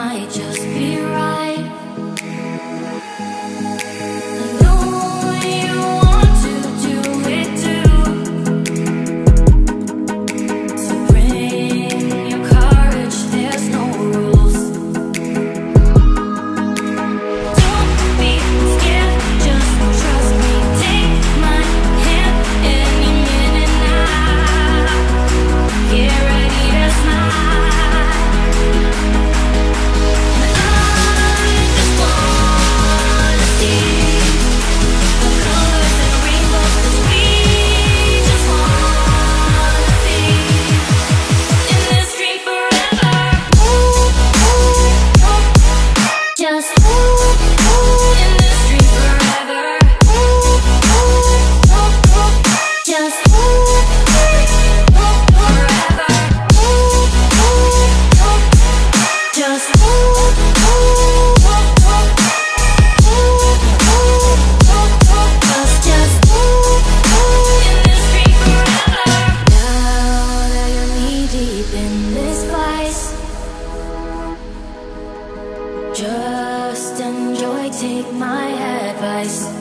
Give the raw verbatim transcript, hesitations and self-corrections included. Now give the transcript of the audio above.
might just be right. I know you want to do it too, so bring your courage, there's no rules. Don't be scared, just trust me. Take my hand any minute now. Get ready to smile. Just enjoy, take my advice.